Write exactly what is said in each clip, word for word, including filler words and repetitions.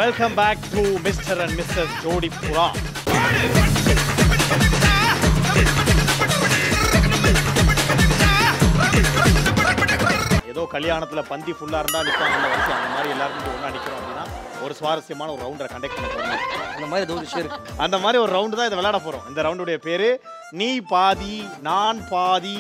Welcome back to Mister and Missus Jodipura. ஏதோ கல்யாணத்துல பந்தி ஃபுல்லா இருந்தா நிப்பாங்க வரிசை அந்த மாதிரி எல்லாரும் ஒண்ணா நிக்கிறோம் அப்படின்னா ஒரு சுவாரஸ்யமான ஒரு ரவுண்டை கண்டக்ட் பண்ண போறோம். அந்த மாதிரி ஏதோ ஒரு விஷயம் இருக்கு. அந்த மாதிரி ஒரு ரவுண்ட் தான் இதை விளையாட போறோம். இந்த ரவுண்டுடைய பேரு நீ பாதி நான் பாதி.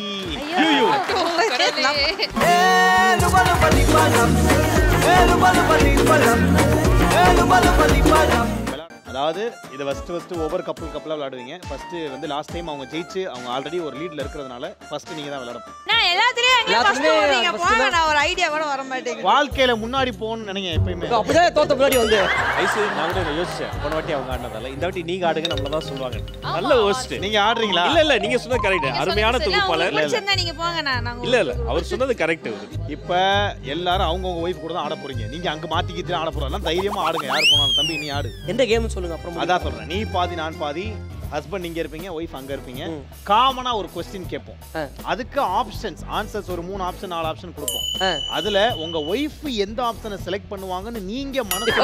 அதாவது இதை ஃபர்ஸ்ட் ஃபர்ஸ்ட் ஒவ்வொரு கப்பல் கப்பலா விளையாடுவீங்க. ஃபர்ஸ்ட் வந்து லாஸ்ட் டைம் அவங்க ஜெயிச்சு அவங்க ஆல்ரெடி ஒரு லீட்ல இருக்கிறதுனால ஃபர்ஸ்ட் நீங்க தான் விளையாடணும். நான் எல்லாத்துலயும் அங்க ஃபர்ஸ்ட் போறீங்க போங்க. நான் ஒரு ஐடியா கூட வர மாட்டேங்குது. வாழ்க்கையில முன்னாடி போன்னு நினைங்க எப்பயுமே. அப்படியே தோத்த முன்னாடி வந்து ஐஸ் நான் கூட யோசிச்சேன். போன வாட்டி அவங்க ஆடுனதால இந்த வாட்டி நீங்க ஆடுங்க நம்மள தான் சொல்வாங்க. நல்ல ஹோஸ்ட். நீங்க ஆடுறீங்களா? இல்ல இல்ல நீங்க சொன்னது கரெக்ட். அருமையான தொகுப்பாளர். இல்ல நீங்க போங்க நான். இல்ல இல்ல அவர் சொன்னது கரெக்ட். இப்ப எல்லாரும் அவங்கவங்க ஒய்ஃப் கூட தான் ஆட போறீங்க. நீங்க அங்க மாத்திக்கிட்டு ஆட போறோம். தைரியமா ஆடுங்க. யார் போனாலும் தம்பி நீ ஆடு. எந்த கேம் சொல்லுங்க அப்புறம். அதான் சொல்றேன். நீ பாதி நான் பாதி. ஹஸ்பண்ட் இங்க இருப்பீங்க, ஒய்ஃப் அங்க இருப்பீங்க. காமனா ஒரு क्वेश्चन கேட்போம். அதுக்கு ஆப்ஷன்ஸ் ஆன்சர்ஸ் ஒரு மூணு ஆப்ஷன் நாலு ஆப்ஷன் கொடுப்போம். அதுல உங்க ஒய்ஃப் எந்த ஆப்ஷனை செலக்ட் பண்ணுவாங்கன்னு நீங்க மனசுல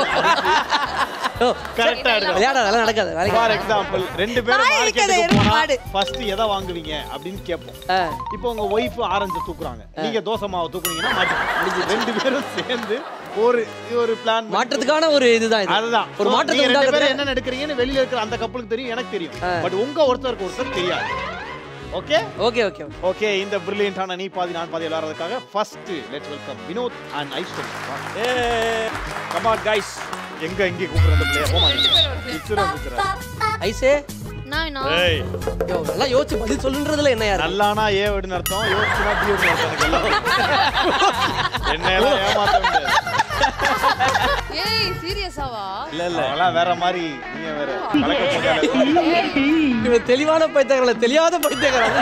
கரெக்ட்டா எடுங்க. விளையாட அதெல்லாம் நடக்காது. ஃபார் எக்ஸாம்பிள் ரெண்டு பேரும் மார்க்கெட்டுக்கு போனா ஃபர்ஸ்ட் எதை வாங்குவீங்க அப்படின்னு கேட்போம். இப்போ உங்க ஒய்ஃப் ஆரஞ்சு தூக்குறாங்க, நீங்க தோசை மாவு தூக்குறீங்கன்னா மாட்டி ரெண்டு பேரும் சேர்ந்து ஒரு ஒரு பிளான் மாற்றத்துக்கான ஒரு இதுதான் இது. அதுதான் ஒரு மாற்றத்தை ரெண்டு பேரும் என்ன நடக்கிறீங்கன்னு வெளியில இருக்கிற அந்த கப்பலுக்கு தெரியும், எனக்கு தெரியும். பட் உங்க ஒருத்தருக்கு ஒருத்தர் தெரியாது. ஓகே ஓகே ஓகே ஓகே இந்த பிரில்லியன்ட்டான நீ பாதி நான் பாதி விளையாடுறதுக்காக first let's welcome Vinod and Aishwarya. Hey come on guys. எங்க எங்க கூப்பிடுற அந்த பிளேயர் போமா இச்சுரா இச்சுரா ஐசே நான் நான் ஏய் யோ நல்லா யோசி பதில் சொல்லுன்றதுல என்ன யார் நல்லானா ஏ அப்படின அர்த்தம், யோசிச்சுனா பி அப்படின அர்த்தம். என்ன எல்லாம் ஏமாத்த முடியாது. ஏய் சீரியஸாவா? இல்ல இல்ல அதெல்லாம் வேற மாதிரி நீங்க வேற கலக்க போறீங்க. இவ தெளிவான பைத்தியங்கள தெரியாத பைத்தியங்கள.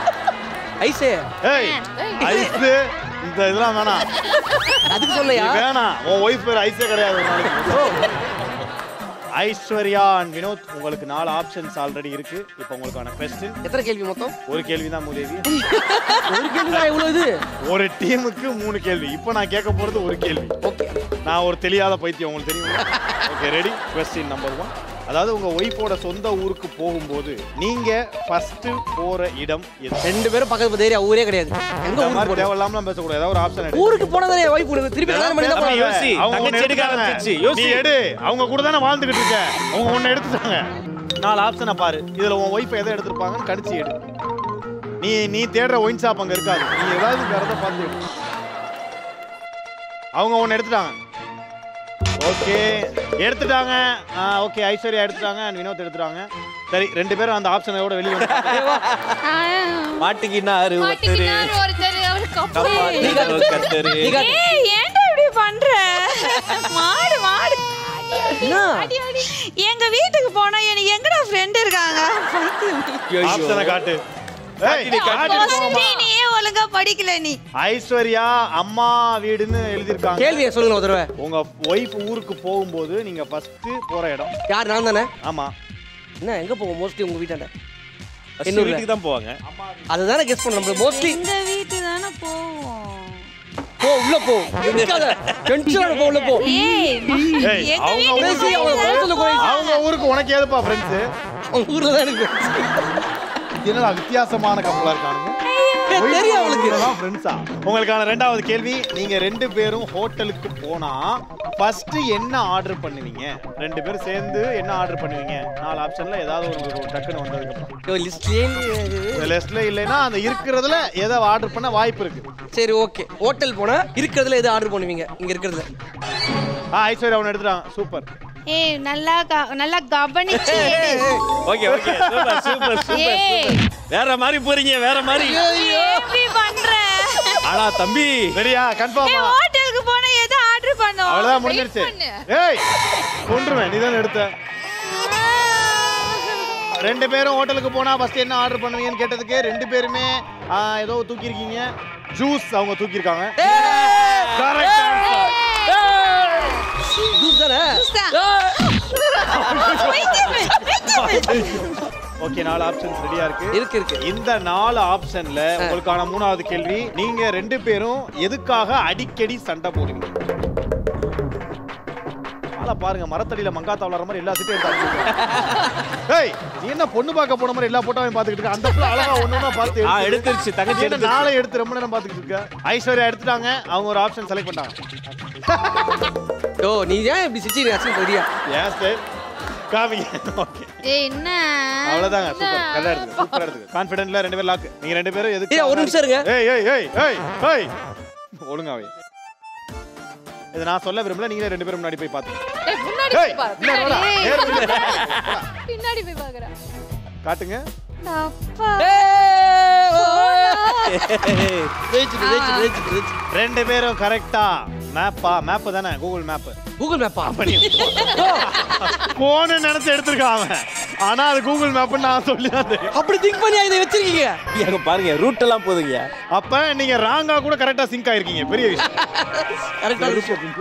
ஐசே ஏய் ஐஸ் இந்த இதெல்லாம் வேணாம். அதுக்கு சொல்லையா வேணாம். உன் ஒய்ஃப் பேர் ஐஸே கிடையாது ஒரு நாளைக்கு. ஐஸ்வர்யா அண்ட் வினோத் உங்களுக்கு நாலு ஆப்ஷன்ஸ் ஆல்ரெடி இருக்கு. இப்போ உங்களுக்கான क्वेश्चन. எத்தனை கேள்வி மொத்தம்? ஒரு கேள்வி தான் மூதேவி. ஒரு கேள்வி தான் எவ்வளவு இது? ஒரு டீமுக்கு மூணு கேள்வி. இப்போ நான் கேட்க போறது ஒரு கேள்வி. ஓகே. நான் ஒரு தெரியாத பைத்தியம் உங்களுக்கு தெரியுமா? Okay ready? Question number one. அதாவது உங்க ஒய்ஃபோட சொந்த ஊருக்கு போகும்போது நீங்க ஃபர்ஸ்ட் போற இடம் எது? ரெண்டு பேரும் பக்கத்து பக்கத்து ஏரியா ஊரே கிடையாது. எங்க ஊருக்கு போறது? தேவலாமலாம் பேச கூடாது. ஏதாவது ஒரு ஆப்ஷன் எடு. ஊருக்கு போனதே வைஃப் கூட திருப்பி கல்யாணம் பண்ணி தான் போறாங்க. யோசி. தங்கச்சி எடுக்க ஆரம்பிச்சிச்சு. யோசி. நீ எடு. அவங்க கூட தான வாழ்ந்துகிட்டு இருக்க. அவங்க ஒண்ணு எடுத்துட்டாங்க. நாலு ஆப்ஷனை பாரு. இதுல உன் ஒய்ஃப் எதை எடுத்துப்பாங்கன்னு கடிச்சு எடு. நீ நீ தேடுற ஒயின் ஷாப் அங்க இருக்காது. நீ ஏதாவது வேறத பார்த்து எடு. அவங்க ஒண்ணு எடுத்துட்டாங்க. ஓகே எடுத்துட்டாங்க. ஓகே ஐஸ்வர்யா எடுத்துட்டாங்க அண்ட் வினோத் எடுத்துட்டாங்க. சரி ரெண்டு பேரும் அந்த ஆப்ஷனோட வெளிய வந்துட்டாங்க. மாட்டிக்கினாரு ஒருத்தர் ஒருத்தர் அவர் கப்பல் கத்தரு. ஏய் ஏன்டா இப்படி பண்ற? மாடு மாடு எங்க வீட்டுக்கு போனா எனக்கு எங்கடா ஃப்ரெண்ட் இருக்காங்க? ஆப்ஷனை காட்டு. நீ ஒழுங்கா படிக்கல நீ. ஐஸ்வர்யா அம்மா வீடுன்னு எழுதிருக்காங்க. கேள்வியை சொல்லுங்க ஒரு தடவை. உங்க ஒய்ஃப் ஊருக்கு போகும்போது நீங்க ஃபர்ஸ்ட் போற இடம் யார்? நான் தானே. ஆமா. என்ன எங்க போவோம் மோஸ்ட்லி? உங்க வீட்டாண்ட இன்னொரு வீட்டுக்கு தான் போவாங்க. அதுதானே கெஸ் பண்ண நம்ம மோஸ்ட்லி. இந்த வீட்டு தானே போவோம். போ உள்ள போ. நிக்காத. டென்ஷன் போ உள்ள போ. ஏய் ஏய் அவங்க ஊருக்கு அவங்க ஊருக்கு உனக்கு ஏதுப்பா ஃப்ரெண்ட்ஸ்? அவங்க ஊர்ல தான் இருக்கு. என்னடா வித்தியாசமான கப்பலா இருக்கானுங்க. தெரியும் அவங்களுக்கு. இதெல்லாம் ஃப்ரெண்ட்ஸா? உங்களுக்கான ரெண்டாவது கேள்வி. நீங்க ரெண்டு பேரும் ஹோட்டலுக்கு போனா ஃபர்ஸ்ட் என்ன ஆர்டர் பண்ணுவீங்க? ரெண்டு பேரும் சேர்ந்து என்ன ஆர்டர் பண்ணுவீங்க? நாலு ஆப்ஷன்ல ஏதாவது ஒரு டக்குன்னு வந்ததுக்கு அப்புறம். லிஸ்ட்ல லிஸ்ட்ல இல்லைன்னா அந்த இருக்கிறதுல எதை ஆர்டர் பண்ண வாய்ப்பு இருக்கு. சரி ஓகே. ஹோட்டல் போனா இருக்கிறதுல எது ஆர்டர் பண்ணுவீங்க? இங்க இருக்கிறதுல. ஆ ஐஸ்வர்யா அவன் எடுத்துறான். சூப்பர். ஏய் நல்லா நல்லா கவனிச்சு. Okay okay super super super. வேற மாதிரி போறீங்க வேற மாதிரி. எப்படி பண்ற? ஆனா தம்பி ரெடியா? கன்ஃபார்மா? ஏய் ஹோட்டலுக்கு போனா எது ஆர்டர் பண்ணுவோம்? அவ்வளவுதான் முடிஞ்சிருச்சு. ஏய் கொன்றுவேன். நீ தான் எடுத்த. ரெண்டு பேரும் ஹோட்டலுக்கு போனா ஃபர்ஸ்ட் என்ன ஆர்டர் பண்ணுவீங்கன்னு கேட்டதுக்கு ரெண்டு பேருமே ஏதோ தூக்கி இருக்கீங்க. ஜூஸ் அவங்க தூக்கி இருக்காங்க. Correct answer. ஜூஸ் தானே? ஓகே நாலு ஆப்ஷன்ஸ் ரெடியா இருக்கு. இருக்கு இருக்கு. இந்த நாலு ஆப்ஷன்ல உங்களுக்கான மூணாவது கேள்வி. நீங்க ரெண்டு பேரும் எதுக்காக அடிக்கடி சண்டை போடுவீங்க? நாலு ஆளை பாருங்க, மரத்தடியில மங்காத்தா வளர மாதிரி எல்லா சிட்டையும் எடுத்து. ஏய் நீ என்ன பொண்ணு பார்க்க போன மாதிரி எல்லா போட்டோவையும் பார்த்துக்கிட்டு இருக்க? அந்த புள்ள அழகா ஒண்ணுன்னா பார்த்து ஆ எடுத்துருச்சு தங்கச்சி எடுத்து நாளை எடுத்து ரொம்ப நேரம் பார்த்துக்கிட்டு இருக்க. ஐஸ்வர்யா எடுத்துட்டாங்க, அவங்க ஒரு ஆப்ஷன் செலக்ட் பண்ணிட்டாங்க. ஓ நீ ஏன் இப்படி சிரிச்சிங்க அசிங்க தெரியா? எஸ் சார் காமிங்க. ஓகே ஏய் என்ன அவ்வளவுதாங்க. சூப்பர் கரெக்டா இருக்கு. சூப்பரா இருக்கு. கான்ஃபிடென்ட்ல ரெண்டு பேரும் லாக். நீங்க ரெண்டு பேரும் எதுக்கு? ஏய் ஒரு நிமிஷம் இருங்க. ஏய் ஏய் ஏய் ஏய் ஏய் ஒழுங்காவே. இது நான் சொல்ல விரும்பல, நீங்களே ரெண்டு பேரும் முன்னாடி போய் பாத்துங்க. ஏய் முன்னாடி ஏய் போய் பாரு. பின்னாடி வா. நேரா பின்னாடி வா. பின்னாடி போய் பாக்குறா. காட்டுங்க. அப்பா வெயிட் வெயிட் வெயிட் வெயிட். ரெண்டு பேரும் கரெக்ட்டா மேப்பா? மேப் தானே, கூகுள் மேப். கூகுள் மேப்பா? போன் நினைச்சு எடுத்துருக்கான் அவன், ஆனா அது கூகுள் மேப்னு நான் சொல்லி தான். அப்படி திங்க் பண்ணி இதை வச்சிருக்கீங்க? அங்க பாருங்க ரூட் எல்லாம் போதுங்க. அப்ப நீங்க ராங்கா கூட கரெக்டா சிங்க் ஆயிருக்கீங்க. பெரிய விஷயம். கரெக்டா விஷயம்.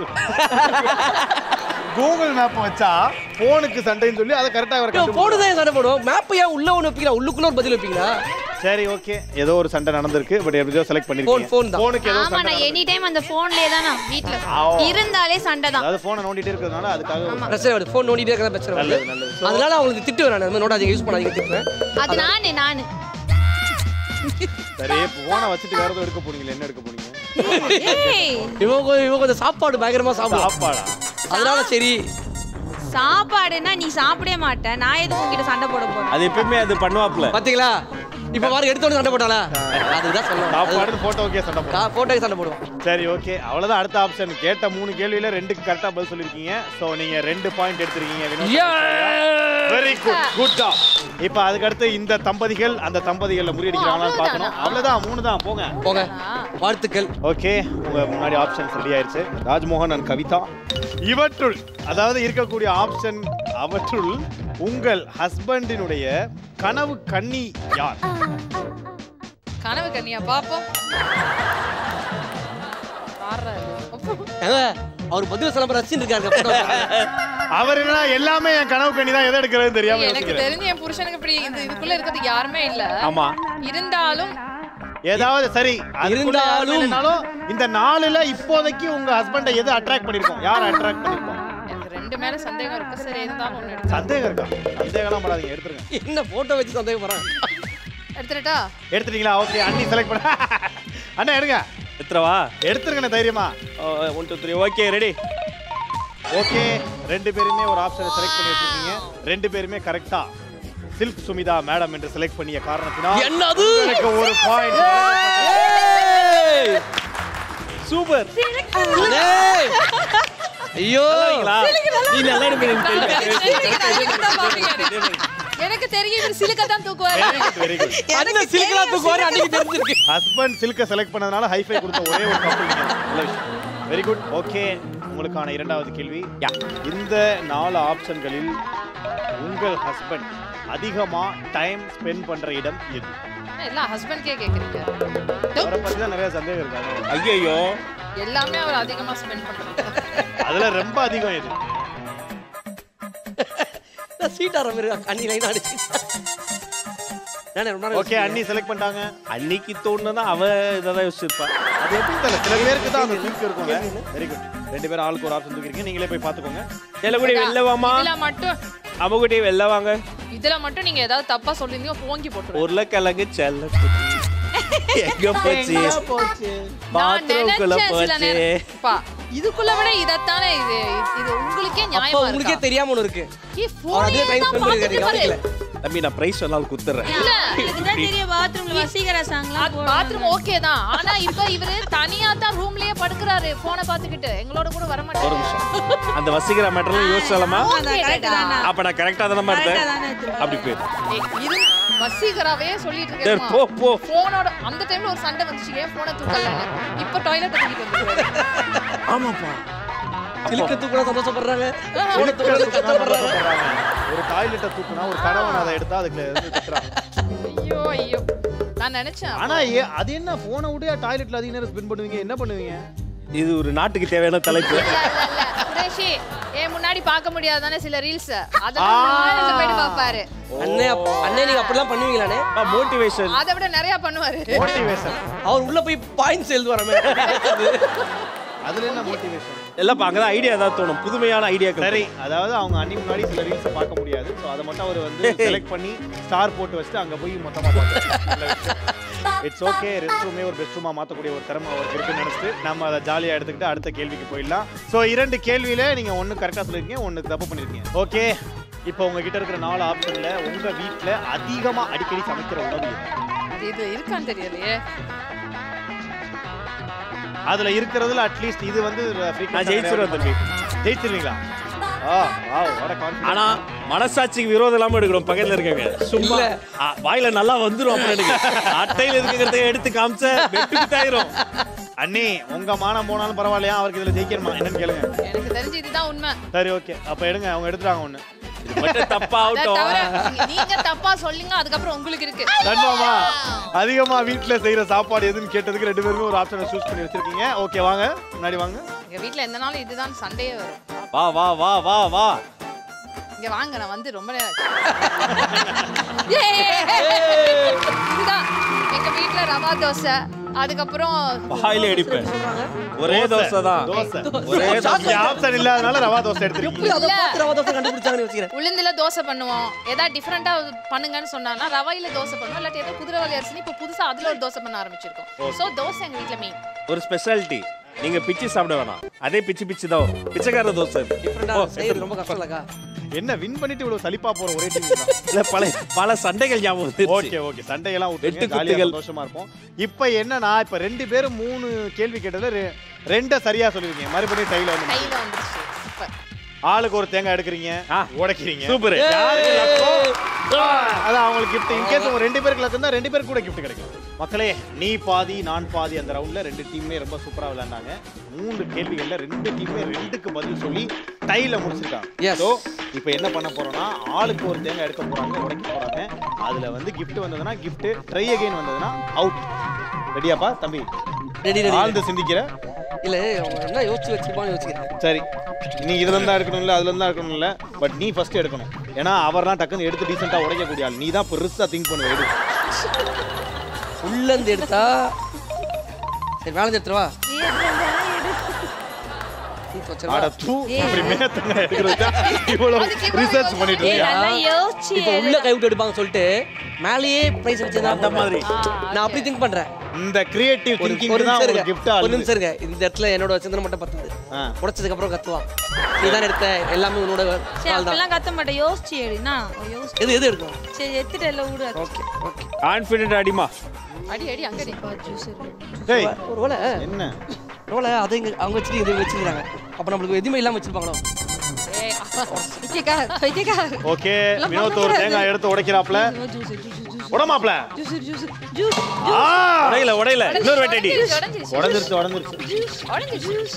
கூகுள் மேப் வச்சா போனுக்கு சண்டைன்னு சொல்லி அதை கரெக்டா வர போன் தான் சண்டை போடுவோம். மேப் ஏன் உள்ள ஒன்னு வைப்பீங்களா? உள்ளுக்குள்ள ஒரு பதில் வைப்பீங்களா? சரி ஓகே, ஏதோ ஒரு சண்டை நடந்திருக்கு. பட் எப்படியோ செலக்ட் பண்ணிருக்கீங்க. ஃபோன் தான். போனுக்கு ஏதோ ஆமா, சண்டை. நான் எனி டைம் அந்த போன்லயே தான் நான் வீட்ல இருந்தாலே சண்டை தான். அதாவது போனை நோண்டிட்டே இருக்கிறதுனால அதுக்காக பிரச்சனை வருது. ஃபோன் நோண்டிட்டே இருக்கறத பிரச்சனை வருது. நல்லது நல்லது. அதனால அவங்களுக்கு திட்டு வேணாம். அந்த நோடாதீங்க, யூஸ் பண்ணாதீங்க திட்டுவேன். அது நானே நானு. சரி போனை வச்சிட்டு வேற ஏதோ எடுக்க போறீங்க. என்ன எடுக்க போறீங்க? ஏய் இவங்க இவங்க கொஞ்சம் சாப்பாடு பயங்கரமா சாப்பிடுவாங்க. சாப்பாடா? அதனால சரி சாப்பாடுனா நீ சாப்பிடவே மாட்ட, நான் எதுக்கு உன்கிட்ட சண்டை போட போறேன்? அது எப்பவுமே அது பண்ணுவாப்ல. பாத்தீங்களா? இப்ப பாருங்க எடுத்தோட சண்டை போட்டாளா? அதுதான் சொல்லணும். சாப்பாடு போட்டோ ஓகே சண்டை போடுவோம். நான் போட்டோக்கு சண்டை போடுவோம். சரி ஓகே, அவ்வளவுதான். அடுத்த ஆப்ஷன் கேட்ட மூணு கேள்வியில ரெண்டுக்கு கரெக்டா பதில் சொல்லிருக்கீங்க. சோ நீங்க ரெண்டு பாயிண்ட் எடுத்துருக்கீங்க. Very good, good job. இப்போ அதுக்கு அடுத்து இந்த தம்பதிகள் அந்த தம்பதிகளை முறியடிக்கிறாங்களான்னு பார்க்கணும். அவ்வளவுதான், மூணு தான். போங்க போங்க. வாழ்த்துக்கள். ஓகே, உங்க முன்னாடி ஆப்ஷன்ஸ் ரெடி ஆயிருச்சு. ராஜ்மோகன் அண்ட் கவிதா, இவற்றுள் அதாவது இருக்கக்கூடிய ஆப்ஷன் அவற்றுள் உங்கள் ஹஸ்பண்டினுடைய கனவு கன்னி யார்? கனவு கண்ணியா பாப்போம். அவர் பதில் சொல்ல ரசின்னு இருக்காரு. அவர் என்ன எல்லாமே என் கனவு கண்ணி தான், எதை எடுக்கிறதுன்னு தெரியாம எனக்கு யோசிக்கிறேன். தெரிஞ்ச என் புருஷனுக்கு இப்படி இந்த இதுக்குள்ள இருக்கிறது யாருமே இல்ல. ஆமா இருந்தாலும் ஏதாவது சரி இருந்தாலும் இருந்தாலும் இந்த நாலுல இப்போதைக்கு உங்க ஹஸ்பண்டை எது அட்ராக்ட் பண்ணிருக்கோம்? யார் அட்ராக்ட் பண்ணிருக்கோம்? எனக்கு ரெண்டு மேல சந்தேகம் இருக்கு. சரி இருந்தாலும் ஒண்ணு எடுத்து சந்தேகம் இருக்கா? சந்தேகம்லாம் படாதீங்க, எடுத்துருங்க. என்ன போட்டோ வச்சு சந்தேகம் போறான். எடுத்துட்டா? எடுத்துட்டீங்களா? ஓகே, அண்ணி செலக்ட் பண்ண. அண்ணா எடுங்க. எத்தரவா? எடுத்துருங்க தைரியமா. One two three okay ready. Okay, ரெண்டு பேருமே ஒரு ஆப்ஷனை செலக்ட் பண்ணி வச்சிருக்கீங்க. ரெண்டு பேருமே கரெக்டா சில்க் சுமிதா மேடம் என்று செலக்ட் பண்ணிய காரணத்தினால் என்னது எனக்கு ஒரு பாயிண்ட். சூப்பர். ஐயோ நீ நல்லா இருப்பீங்க. எனக்கு தெரியும் இவர் சிலுக்க தான் தூக்குவாரு. Very good. அந்த சில்கலா தூக்குவாரு அன்னைக்கு தெரிஞ்சிருக்கு. ஹஸ்பண்ட் சில்க செலக்ட் பண்ணதுனால ஹைஃபை கொடுத்த ஒரே ஒரு கப்பல் நீங்க. நல்ல விஷயம். Very good. ஓகே, உங்களுக்கான இரண்டாவது கேள்வி. இந்த நாலு ஆப்ஷன்களில் உங்கள் ஹஸ்பண்ட் அதிகமா டைம் ஸ்பெண்ட் பண்ற இடம் எது? எல்லாம் ஹஸ்பண்ட்கே கேக்குறீங்க. அவரை பத்தி தான் நிறைய சந்தேகம் இருக்கு. ஐயோ எல்லாமே அவர் அதிகமா ஸ்பெண்ட் பண்றாரு. அதுல ரொம்ப அதிகம் எது? சீட்டா ரமரு அண்ணி லைன் அடிச்சு. ஓகே, அண்ணி செலக்ட் பண்ணிட்டாங்க. அன்னைக்கு தோணுதான் அவ இதான் யோசிச்சிருப்பா. அது எப்படி தெரியல, சில பேருக்கு தான் அந்த தூக்கி இருக்குங்க. Very good. ரெண்டு பேரும் ஆளுக்கு ஒரு ஆப்ஷன் தூக்கிருக்கீங்க. நீங்களே போய் பாத்துக்கோங்க. செல்லகுடி வெளில வாமா. இதுல மட்டும் அம்முகுடி வெளில வாங்க. இதுல மட்டும் நீங்க ஏதாவது தப்பா சொல்லிருந்தீங்க போங்கி போட்டுருவேன். உருளைக்கிழங்கு செல்ல எங்க போச்சு? நான் பாத்ரூம்குள்ள நினைச்சேன் சில போச்சு. நேரம். பா, இதுக்குள்ள விட இதத்தானே இது இது உங்களுக்கே அப்ப நியாயமா உங்களுக்கே இருக்கா? தெரியாம ஒன்னு இருக்கு. ஏ போனே டைம் தான் ஸ்பெண்ட் பாத்துட்டு பாரு. பண்ணிருக்கீங்க. தம்பி நான் பிரைஸ் சொல்லாம குத்துறேன். இல்ல இதுதான் தெரிய பாத்ரூம்ல வசீகரா சாங்லாம் போடுறாங்க. பாத்ரூம் ஓகே தான். ஆனா இப்ப இவரு தனியா தான் ரூம்லயே படுக்கறாரு போனை பாத்துக்கிட்டு. எங்களோட கூட வர ஒரு மாட்டாரு. நிமிஷம். அந்த வசீகரா மேட்டர்ல யோசிச்சலாமா? அதான் கரெக்ட் தானா? அப்ப நான் கரெக்ட்டா தான கரெக்ட்டா மாட்டேன். தானே எடுத்துட்டு அப்படி போய். ஏய், இரு வசீகராவே சொல்லிட்டு சரி இருக்கேன். போ போ. போனோட அந்த டைம்ல ஒரு சண்டை வந்துச்சு. ஏன் போனை தூக்கல? இப்ப டாய்லெட் தூக்கிட்டு வந்துருக்காரு. ஆமாப்பா. சில்க தூக்குனா சந்தோஷப்படுறாங்க. போன தூக்குனா கஷ்டப்படுறாங்க. ஒரு டாய்லெட்டை தூக்குனா ஒரு கணவன் அதை எடுத்தா அதுக்கு இருந்து கத்துறாங்க. ஐயோ ஐயோ. நான் நினைச்சேன். ஆனா ஏ- அது என்ன போனை விட டாய்லெட்ல அதிக நேரம் ஸ்பெண்ட் பண்ணுவீங்க? என்ன பண்ணுவீங்க? இது ஒரு நாட்டுக்கு தேவையான தலைப்பு. இல்ல, இல்ல, இல்ல. சுரேஷி, ஏன் முன்னாடி பார்க்க முடியாதானே சில ரீல்ஸ். அதெல்லாம் முன்னாடி போயிட்டு பாப்பாரு. அண்ணே அப்ப- அண்ணே நீங்க அப்படிலாம் பண்ணுவீங்களானே? மோட்டிவேஷன். அதை விட நிறைய பண்ணுவாரு. மோட்டிவேஷன். அவர் உள்ள போய் பாயிண்ட்ஸ் எழுதுவாரமே. அதுல என்ன மோட்டிவேஷன்? இல்லப்பா அங்கதான் ஐடியா ஏதாவது தோணும், புதுமையான ஐடியாக்கள். சரி, அதாவது அவங்க அன்னி முன்னாடி சில ரீல்ஸை பார்க்க முடியாது. ஸோ அதை மட்டும் அவர் வந்து செலக்ட் பண்ணி ஸ்டார் போட்டு வச்சுட்டு அங்கே போய் மொத்தமாக பார்க்கலாம். It's okay. ரெஸ்ட் ரூமே ஒரு பெஸ்ட் ரூமாக மாற்றக்கூடிய ஒரு திறமை அவருக்கு இருக்குன்னு நினச்சிட்டு நம்ம அதை ஜாலியாக எடுத்துக்கிட்டு அடுத்த கேள்விக்கு போயிடலாம். ஸோ இரண்டு கேள்வியில் நீங்கள் ஒன்று கரெக்டாக சொல்லியிருக்கீங்க, ஒன்று தப்பு பண்ணியிருக்கீங்க. ஓகே, இப்போ உங்ககிட்ட இருக்கிற நாலு ஆப்ஷனில் உங்கள் வீட்டில் அதிகமாக அடிக்கடி சமைக்கிற உணவு இது இருக்கான்னு தெரியலையே. அதுல இருக்கிறதுல அட்லீஸ்ட் இது வந்து நான் ஜெயிச்சிருவேன் தம்பி. ஜெயிச்சிருவீங்களா? Ah wow what a confidence. ஆனா மனசாட்சிக்கு விரோதம் இல்லாம எடுக்கணும். பக்கத்துல இருக்காங்க சும்மா ஆ, வாயில நல்லா வந்துரும். அப்புறம் எடுங்க அட்டையில இருக்கிறத எடுத்து காமிச்ச வெட்டி தாயிரும். அண்ணி உங்க மானம் போனாலும் பரவாயில்லையா, அவருக்கு இதுல ஜெயிக்கணுமா என்னன்னு கேளுங்க. எனக்கு தெரிஞ்சு இதுதான் உண்மை. சரி ஓகே, அப்ப எடுங்க, அவங்க எடுத்துறாங்க ஒண்ணு. இது மட்டும் தப்பா அதை ஆகட்டும். தவிர நீங்க- நீங்க தப்பா சொல்லுங்க, அதுக்கப்புறம் உங்களுக்கு இருக்கு. கன்ஃபார்மா அதிகமா வீட்ல செய்யற சாப்பாடு எதுன்னு கேட்டதுக்கு ரெண்டு பேருமே ஒரு ஆப்ஷனை சூஸ் பண்ணி வச்சிருக்கீங்க. ஓகே வாங்க முன்னாடி வாங்க. எங்க வீட்ல எந்த நாளும் இதுதான் சண்டையே வரும். வா வா வா வா வா. இங்க வாங்க, நான் வந்து ரொம்ப நேரம் இதுதான் எங்க வீட்ல ரவா தோசை, அதுக்கப்புறம் வாயில அடிப்பேன். ஒரே தோசை தான். தோசை. ஒரே தோசை. ஆப்ஷன் இல்லாதனால ரவா தோசை எடுத்துருக்கீங்க. அதை பார்த்து ரவா தோசை கண்டுபிடிச்சாங்கன்னு வச்சுக்கிறேன். உளுந்துல தோசை பண்ணுவோம். ஏதாவது டிஃபரெண்டா பண்ணுங்கன்னு சொன்னானா ரவையில தோசை பண்ணுவோம். இல்லாட்டி ஏதாவது குதிரைவாலி அரிசி இப்போ புதுசா அதுல ஒரு தோசை பண்ண ஆரம்பிச்சிருக்கோம். சோ தோசை எங்க வீட்ல மெயின். ஒரு ஸ்பெஷாலிட்டி, நீங்க பிச்சு சாப்பிட வேணாம், அதே பிச்சு பிச்சு தான் வரும். பிச்சைக்கார தோசை. டிஃபரெண்டா செய்யறது ரொம்ப கஷ்டம் இல்லக்கா. என்ன வின் பண்ணிட்டு இவ்வளவு சலிப்பா போற ஒரே டீம் தான். இல்ல பல பல சண்டைகள் ஞாபகம் வந்துருச்சு. ஓகே ஓகே, சண்டையெல்லாம் விட்டு வெட்டு ஜாலியா குத்துகள். சந்தோஷமா இருப்போம். இப்போ என்னன்னா இப்போ ரெண்டு பேரும் மூணு கேள்வி கேட்டதுல ரெ- ரெண்டை சரியா சொல்லிருக்கீங்க. மறுபடியும் கையில வந்து கையில வந்துருச்சு. சூப்பர். ஆளுக்கு ஒரு தேங்காய் எடுக்கிறீங்க, ஆ. உடைக்கிறீங்க. சூப்பர். யாருக்கு லக்கம்? அதான் அவங்களுக்கு கிஃப்ட். இன்கேஸ் உங்க ரெண்டு பேருக்கு லக்கம் தான் ரெண்டு பேருக்கு கூட கிஃப்ட் கிடைக்கும். மக்களே, நீ பாதி நான் பாதி அந்த ரவுண்ட்ல ரெண்டு டீமே ரொம்ப சூப்பரா விளையாண்டாங்க. மூணு கேள்விகள்ல ரெண்டு டீமே ரெண்டுக்கு பதில் சொல்லி டைல முடிச்சிருக்காங்க. Yes. ஸோ இப்போ என்ன பண்ண போறோம்னா ஆளுக்கு ஒரு தேங்காய் எடுக்க போறாங்க, உடைக்க போறாங்க. அதுல வந்து கிஃப்ட் வந்ததுன்னா கிஃப்ட், ட்ரை அகைன் வந்ததுன்னா அவுட். ரெடியாப்பா தம்பி? Ready ready. ஆழ்ந்து சிந்திக்கிற. இல்ல அவங்க என்ன யோசிச்சு வச்சிருப்பான்னு யோசிக்கிறேன். சரி, நீ இதுல இருந்தா எடுக்கணும்ல, அதுல இருந்தா எடுக்கணும்ல, பட் நீ ஃபர்ஸ்ட் எடுக்கணும். ஏன்னா அவர்லாம் டக்குன்னு எடுத்து டீசெண்டா உடைக்கக்கூடிய ஆள். நீ தான் பெருசா திங்க் பண்ணுவ. எடு. உள்ள இருந்து எடுத்தா சரி, வேலை எடுத்துருவா. அட தூ, இப்படி மேத்தங்க எடுக்கிறதா இவ்வளவு ரிசர்ச் பண்ணிட்டு ஏய், இருக்கியா? நல்லா யோசிச்சு இப்போ உள்ள கை விட்டு எடுப்பாங்க சொல்லிட்டு மேலேயே பிரைஸ் வச்சிருந்தா அந்த மாதிரி. நான் அப்படி திங்க் பண்றேன். இந்த கிரியேட்டிவ் ஒரு திங்கிங் ஒரு தான் நிமிஷம் ஒரு இருங்க. கிஃப்ட் ஒரு ஆளு. நிமிஷம் இருங்க. இந்த இடத்துல என்னோட சிந்தனை மட்டும் பத்துது. ஆ. உடைச்சதுக்கு அப்புறம் கத்துவா. நீ தான் எடுத்த, எல்லாமே உன்னோட சரி, கால் தான். அப்பெல்லாம் கத்த மாட்டேன். யோசிச்சு எடுனா யோசிச்சு. எது எது எடுக்கும்? சரி, எடுத்துட்டு எல்லாம் விடு. Okay okay. கான்ஃபிடென்ட் அடிமா. அடி அடி அங்க அடி. ஜூஸ் டேய், ஒருவேளை என்ன ஒருவேளை அதை இங்க அவங்க வச்சுட்டு இதை வச்சிருக்காங்க. அப்ப நம்மளுக்கு எதுவுமே இல்லாம வச்சிருப்பாங்களோ? ஏய் பைத்தியக்கா பைத்தியக்கா. ஓகே, வினோத் ஒரு தேங்காய் எடுத்து உடைக்கிறாப்ல. ஜூஸ் ஜூஸ் ஜூஸ் உடமாப்ல. ஜூஸ் ஜூஸ் ஜூஸ் ஆ, உடையில உடையில இன்னொரு வெட்டடி. உடைஞ்சிருச்சு. உடைஞ்சிருச்சு உடைஞ்சிருச்சு. உடைஞ்சிருச்சு. ஜூஸ்.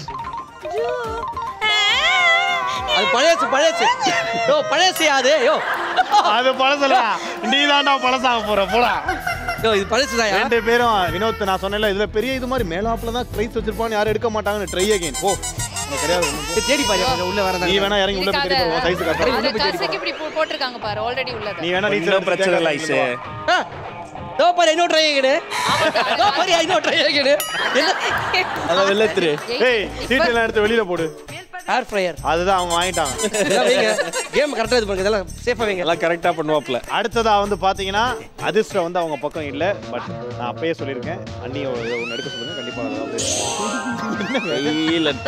அது பழையசு பழையசு. யோ பழையசு அது. யோ அது பழசல. நீ தான்டா பழசாக போற போடா. யோ இது பழையசுதாயா? ரெண்டு பேரும் வினோத், நான் சொன்னேன்ல இதுல பெரிய இது மாதிரி மேலாப்ல தான் பிரைஸ் வச்சிருப்பான்னு யாரும் எடுக்க மாட்டாங்கன்னு. ட்ரை அகைன் போ. எனக்கு தெரியாது ஒண்ணும். இது தேடி பாரு கொஞ்சம் உள்ள வரதா. நீ வேணா இறங்கி உள்ள போய் தேடி பாரு. சைஸ் கரெக்டா. அது கசைக்கு இப்படி போ- போட்டிருக்காங்க பாரு, ஆல்ரெடி உள்ளது. நீ வேணா நீ இன்னும் பிரச்சனை இல்லை ஐசு. தோ பாரு இன்னொரு ட்ரை ஆகிடு. தோ பாரு இன்னொரு ட்ரை ஆகிடு. என்ன அத வெள்ளத்துரு. ஏய், சீட் எல்லாம் எடுத்து வெளியில போடு. Air fryer. அதுதான் அவங்க வாங்கிட்டாங்க. இதெல்லாம் வைங்க. கேம் கரெக்டா இது பண்ணுங்க. இதெல்லாம் சேஃபா வைங்க. எல்லாம் கரெக்டா பண்ணுவாப்ல. அடுத்ததா வந்து பாத்தீங்கன்னா அதிர்ஷ்டம் வந்து அவங்க பக்கம் இல்ல. பட் நான் அப்பயே சொல்லியிருக்கேன், அண்ணி ஒன்று எடுக்க சொல்லுங்க, கண்டிப்பா இல்லட்டா.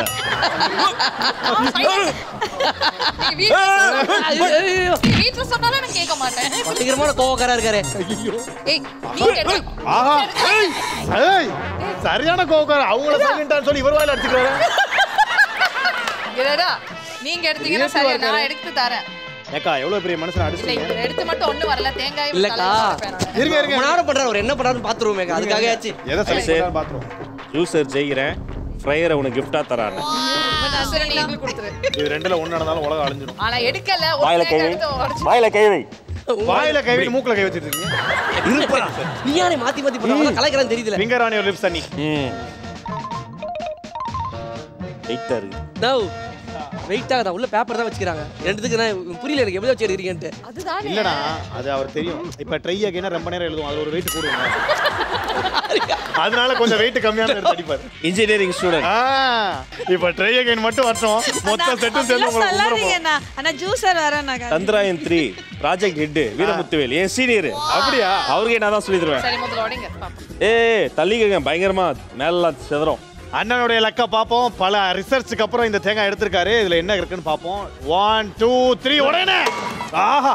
நீ வீட்ல சொன்னா- ஐயோ நீ வீட்ல சொன்னாலும் நான் கேட்க மாட்டேன். பயங்கரமான கோவக்காரா இருக்காரு. ஏய் நீ கேட்டு. ஆஹா, ஏய், ஏய், சரியான கோவக்கார. அவங்கள சைலண்டான்னு சொல்லி இவர் வாயில அடிச்சுக்கிறாரு. இல்லடா, நீங்க எடுத்தீங்கன்னா சரி, நான் எடுத்து தரேன். ஏக்கா எவ்வளவு பெரிய மனுஷன் இல்ல அடிச்சீங்க. இவர் எடுத்து மட்டும் ஒண்ணு வரல, தேங்காய் இல்லக்கா. இருங்க இருங்க. ரொம்ப நேரம் பண்றாரு. அவர் என்ன பண்றாருன்னு பாத்துருவோமே. அதுக்காக ஆச்சு. எதை செலக்ட் பாத்ரூம். ஜூஸர் ஜெயிக்கிறேன், ஃப்ரையரை உனக்கு கிஃப்டா தரானே. நீங்க கொடுத்துரு. இது ரெண்டுல ஒண்ணு நடந்தாலும் உலகம் அழிஞ்சிடும். ஆனா எடுக்கல, ஒரு வாயில கை தேங்காய் வை. எடுத்து உடைச்சு. வாயில கை வை. வாயில கை வை, மூக்குல கை வச்சிட்டு இருக்கீங்க. இருப்பா. நீ யாரே மாத்தி மாத்தி பண்றாங்க. கலைக்கிறான்னு தெரியுதுல. ஃபிங்கர் ஆன் யுவர் லிப்ஸ் அண்ணி. ம். எயிட்டா இருக்கு. நோ வெயிட் ஆகுதா உள்ள பேப்பர் தான் வச்சுக்கிறாங்க ரெண்டுத்துக்கு நான் புரியல எனக்கு எப்படி வச்சு எடுக்கிறீங்கன்ட்டு அதுதான் இல்லடா அது அவர் தெரியும் இப்ப ட்ரை அகைனா ரொம்ப நேரம் எழுதுவோம் அது ஒரு வெயிட் கூடுங்க அதனால கொஞ்சம் வெயிட் கம்மியான எடுத்து அடிப்பார் இன்ஜினியரிங் ஸ்டூடெண்ட் இப்ப ட்ரை அகைன் மட்டும் வரட்டும் மொத்த செட்டும் சேர்ந்து உங்களுக்கு சொல்லாதீங்கண்ணா அண்ணா ஜூஸர் வரேண்ணா Chandrayaan three project head Veeramuthuvel என் சீனியர் அப்படியா அவருக்கு நான் தான் சொல்லி தருவேன் சரி முதல்ல ஓடிங்க பாப்போம் ஏய் தள்ளிக்கங்க பயங்கரமா மேலெல்லாம் செதறோம் அண்ணனுடைய லக்கா பாப்போம் பல ரிசர்ச்சுக்கு அப்புறம் இந்த தேங்காய் எடுத்திருக்காரு இதுல என்ன இருக்குன்னு பாப்போம் ஒன் டூ த்ரீ உடனே ஆஹா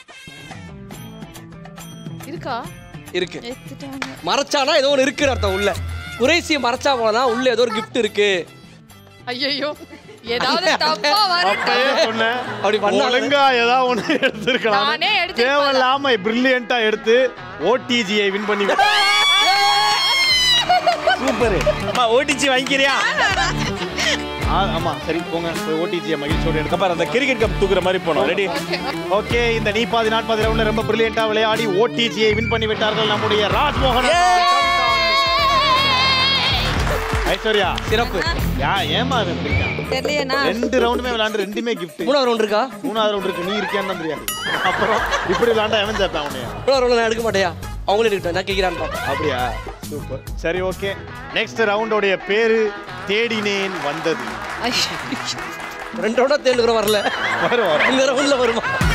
இருக்கா இருக்கு எடுத்துட்டாங்க மறைச்சானா ஏதோ ஒன்று இருக்குன்னு அர்த்தம் உள்ள குறைசியை மறைச்சா போனா உள்ள ஏதோ ஒரு கிஃப்ட் இருக்கு ஐயோ ஏதாவது தப்பா அப்பயே வரட்டும் சொன்னேன் அப்படி பண்ணா ஒழுங்கா ஏதாவது ஒண்ணு எடுத்திருக்கலாம் நானே எடுத்திருப்பேன். தேவையில்லாம பிரில்லியண்டா எடுத்து ஓடிஜியை வின் பண்ணி சூப்பர் அம்மா ஓடிச்சி வாங்கிக்கிறியா ஆ, ஆமா சரி போங்க போய் ஓடிஜியை மகிழ்ச்சியோட எடுக்க கப்பார் அந்த கிரிக்கெட் கப் தூக்குற மாதிரி போனோம் ரெடி ஓகே இந்த நீ பாதி நான் பாதி ரவுண்ட்ல ரொம்ப பிரில்லியண்டா விளையாடி ஓடிஜியை வின் பண்ணி விட்டார்கள் நம்முடைய ராஜ்மோகன் ஐஸ்வர்யா சிறப்பு யா ஏமா இருக்கீங்க தெரியலண்ணா ரெண்டு ரவுண்டுமே விளையாண்டு ரெண்டுமே கிஃப்ட் மூணாவது ரவுண்ட் இருக்கா மூணாவது ரவுண்ட் இருக்கு நீ இருக்கியான்னு தான் தெரியாது அப்புறம் இப்படி விளையாண்டா எவன் சேர்ப்பான் உன்னைய மூணாவது ரவுண்ட் நான் எடுக்க மாட்டேயா அவங்களே எடுக்கட்டும் நான் கேட்கிறான்னு பார்ப்பேன் அப்படியா சூப்பர் சரி ஓகே நெக்ஸ்ட் ரவுண்டோடைய பேரு தேடினேன் வந்தது ரெண்டு ரவுண்டா தேர்ந்து கூட வரல வரும் வரும் இந்த ரவுண்ட்ல வருமா